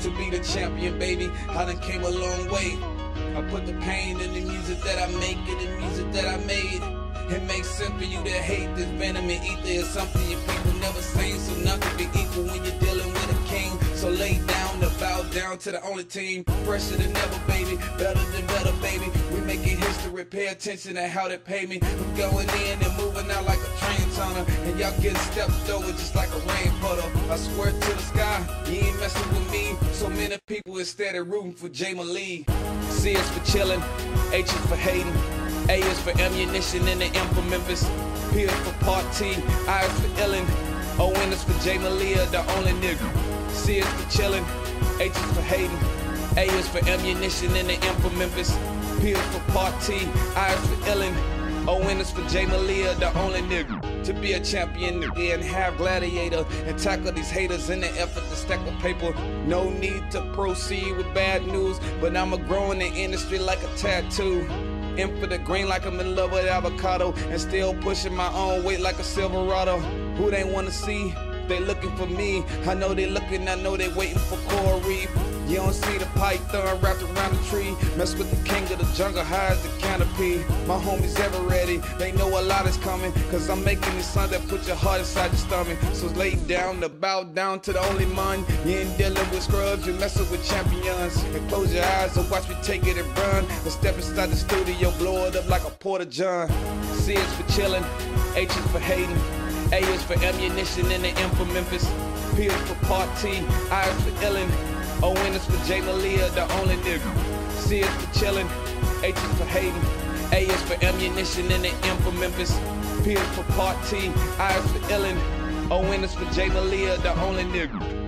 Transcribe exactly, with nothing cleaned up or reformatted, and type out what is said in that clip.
to be the champion, baby. I done came a long way. I put the pain in the music that I make, in the music that I made. It makes sense for you to hate this venom and ether is something your people never seen. So nothing be equal when you're dealing with a king. So lay down to bow down to the only team. Fresher than ever, baby. Better than better, baby. We making history. Pay attention to how they pay me. I'm going in and moving out like a train tunnel. And y'all getting stepped over just like a rain puddle. I swear to the sky, you ain't messing with me. So many people instead of rooting for Jamie Lee. C is for chillin', H is for hating, A is for ammunition and the M for Memphis, P is for party, I is for illin', O N is for Jamie Lee, the only nigga. C is for chillin', H is for hating, A is for ammunition and the M for Memphis, P is for party, I is for illin', O N is for Jamie Lee, the only nigga. To be a champion nigga and have gladiator and tackle these haters in the effort to stack the paper. No need to proceed with bad news, but I'ma grow in the industry like a tattoo. In for the green like I'm in love with avocado and still pushing my own weight like a Silverado. Who they wanna see? They looking for me. I know they looking, I know they waiting for Corey. You don't see the python wrapped around the tree. Mess with the king of the jungle, hides the canopy. My homies ever ready, they know a lot is coming. Cause I'm making these songs that put your heart inside your stomach. So lay down to bow down to the only man. You ain't dealing with scrubs, you're messing with champions. And close your eyes and watch me take it and run. And step inside the studio, blow it up like a Porta John. C is for chillin', H is for hating, A is for ammunition and the M for Memphis, P is for party, I is for illin', O N is for Jamie Lee, the only nigga. C is for chillin', H is for hating, A is for ammunition and the M for Memphis, P is for party, I is for illin', O N is for Jamie Lee, the only nigga.